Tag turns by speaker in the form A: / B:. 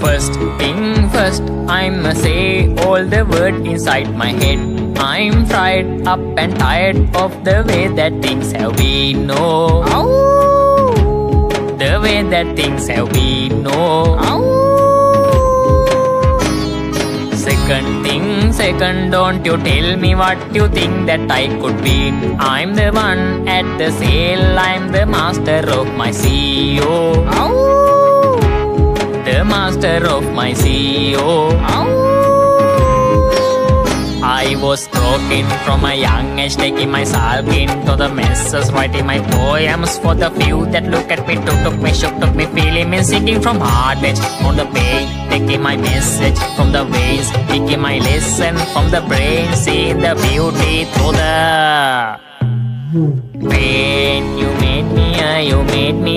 A: First thing first, I'ma say all the words inside my head. I'm fried up and tired of the way that things have been. No, the way that things have been. No. Second thing second, don't you tell me what you think that I could be. I'm the one at the sail, I'm the master of my CEO. The master of my CEO. I was broken from a young age, taking my sulk into the messes, writing my poems for the few that look at me, took me, shook, took me, feeling me, sinking from hard edge on the pain, taking my message from the veins, taking my lesson from the brain, seeing the beauty through the pain. You made me